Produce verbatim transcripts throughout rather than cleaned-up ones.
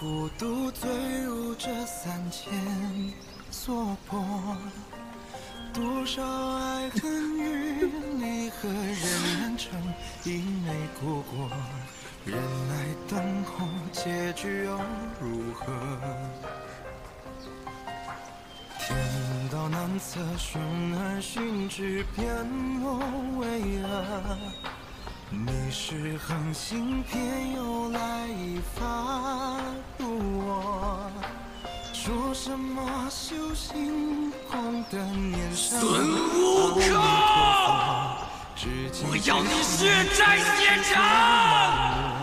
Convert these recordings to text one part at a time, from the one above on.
孤独坠入这三千娑婆，多少爱恨与离合，人难成，因没过过。人来灯红，结局又如何？天道难测，寻而寻之，偏莫为恶。你是恒星，偏又来发度我。说什么修行空的年少？ 孙悟空，我要你血债血偿！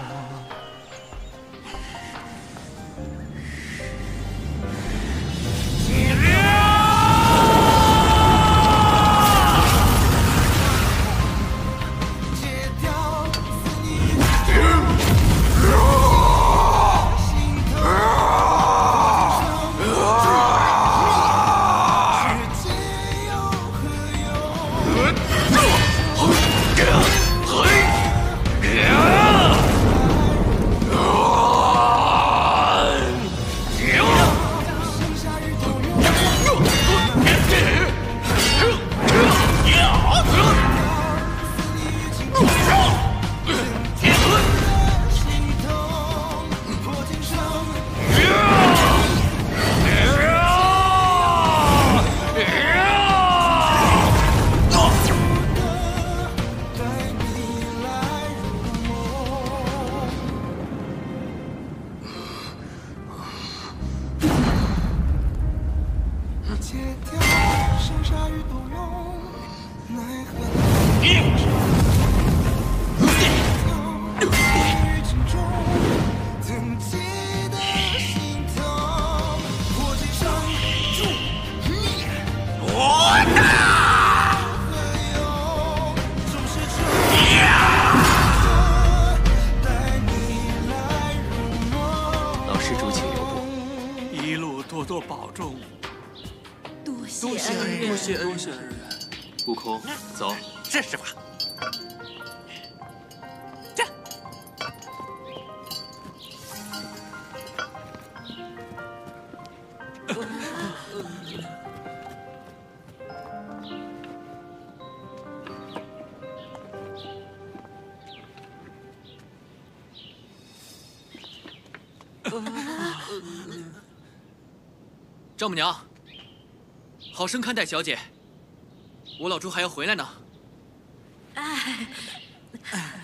悟空，走。 是师傅。这。 丈母娘，好生看待小姐。 我老朱还要回来呢。 哎，